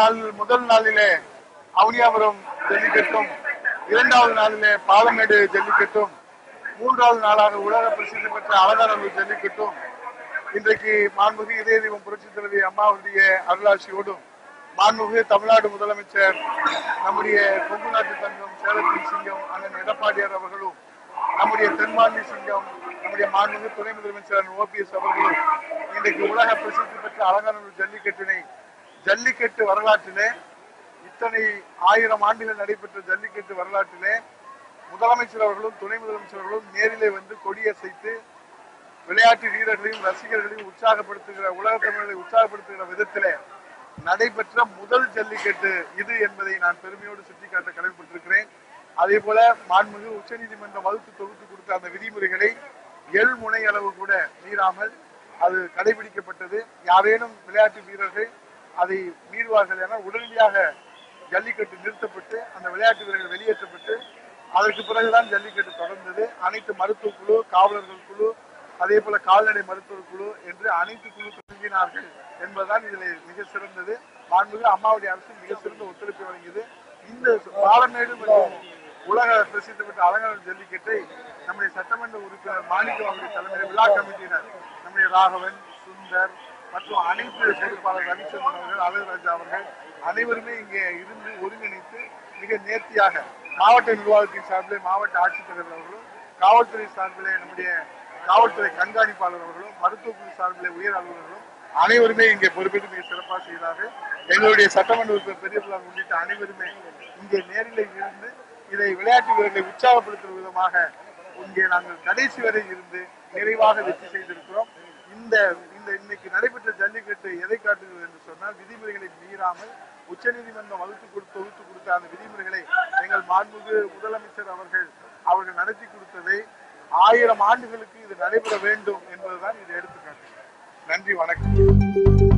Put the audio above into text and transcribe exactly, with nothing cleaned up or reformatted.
நாள் முதல் நாளிலே அவனியாபுரம் ஜல்லிக்கட்டும், இரண்டாவது நாளிலே பாலமேடு ஜல்லிக்கட்டும், மூன்றாவது நாளாக உலக பிரசித்தி பெற்ற அலங்காநல்லூர் ஜல்லிக்கட்டும் இன்றைக்கு மாண்புமிகு இதய தெய்வம் புரட்சித் தலைவி அம்மாவுடைய அருளாட்சியோடும் மாண்புமிகு தமிழ்நாடு முதலமைச்சர் நம்முடைய கொங்கு நாட்டு தங்கம் சேலத்தின் சிங்கம் அண்ணன் எடப்பாடியார் அவர்களும், நம்முடைய தென்மாநில சிங்கம் நம்முடைய மாண்புமிகு துணை முதலமைச்சர் ஓபிஎஸ் அவர்களும் இன்றைக்கு உலக பிரசித்தி பெற்ற அலங்காநல்லூர் ஜல்லிக்கட்டினை ஜல்லிக்கட்டு வரலாற்றிலே, இத்தனை ஆயிரம் ஆண்டுகள் நடைபெற்ற ஜல்லிக்கட்டு வரலாற்றிலே முதலமைச்சர் அவர்களும் துணை முதலமைச்சர் அவர்களும் நேரிலே வந்து கொடியசைத்து விளையாட்டு வீரர்களையும் ரசிகர்களையும் உற்சாகப்படுத்துகிற, உலக தமிழர்களை உற்சாகப்படுத்துகிற விதத்திலே நடைபெற்ற முதல் ஜல்லிக்கட்டு இது என்பதை நான் பெருமையோடு சுட்டிக்காட்ட கடமைப்பட்டிருக்கிறேன். அதே போல மாண்புமிகு உச்ச நீதிமன்றம் வகுத்து தொகுத்து கொடுத்த அந்த விதிமுறைகளை எள் முனை அளவு கூட மீறாமல் அது கடைபிடிக்கப்பட்டது. யாரேனும் விளையாட்டு வீரர்கள் அதை மீறுவார்கள் என உடனடியாக ஜல்லிக்கட்டு நிறுத்தப்பட்டு அந்த விளையாட்டு வீரர்கள் வெளியேற்றப்பட்டு அதற்கு பிறகுதான் ஜல்லிக்கட்டு தொடர்ந்தது. அனைத்து மருத்துவ குழு, காவலர்கள் குழு, அதே போல கால்நடை மருத்துவர் குழு என்று அனைத்து குழு தொடங்கினார்கள் என்பதுதான் இதில் மிக சிறந்தது. மாண்புமிகு அம்மாவுடைய அரசு மிக சிறந்த ஒத்துழைப்பு வழங்கியது. இந்த பாலமேடு மற்றும் உலக பிரசித்தி பெற்ற அலங்காநல்லூர் ஜல்லிக்கட்டை நம்முடைய சட்டமன்ற உறுப்பினர் மாணிக்கம் அவருடைய தலைமையில் விழா கமிட்டியினர் நம்முடைய ராகவன், சுந்தர் மற்றும் அனைத்து பொறுப்பாளர் ரவிச்சந்திரன் அவர்கள், அழகுராஜா அவர்கள் அனைவருமே இங்கே இருந்து ஒருங்கிணைத்து மிக நேர்த்தியாக மாவட்ட நிர்வாகத்தின் சார்பிலே மாவட்ட ஆட்சித்தலைவர் அவர்களும், காவல்துறை சார்பிலே நம்முடைய காவல்துறை கண்காணிப்பாளர் அவர்களும், மருத்துவ குழு சார்பிலே உயர் அலுவலர்களும் அனைவருமே இங்கே பொறுப்பேற்று மிக சிறப்பாக செய்கிறார்கள். எங்களுடைய சட்டமன்ற உறுப்பினர் பெரியபிள்ளார் உள்ளிட்ட அனைவருமே இங்கே நேரில் இருந்து இதை விளையாட்டு வீரர்களை உற்சாகப்படுத்தும் விதமாக இங்கே நாங்கள் கடைசி வரை இருந்து நிறைவாக வெற்றி செய்திருக்கிறோம். இந்த இந்த இன்னைக்கு நடைபெற்ற ஜல்லிக்கட்டு எதை காட்டுகிறது என்று சொன்னால், விதிமுறைகளை மீறாமல் உச்ச நீதிமன்றம் வகுத்து கொடுத்து தொகுத்து கொடுத்த அந்த விதிமுறைகளை எங்கள் மாண்புமிகு முதலமைச்சர் அவர்கள் அவர்கள் நடத்தி கொடுத்ததை ஆயிரம் ஆண்டுகளுக்கு இது நடைபெற வேண்டும் என்பதுதான் இது எடுத்துக்காட்டு. நன்றி, வணக்கம்.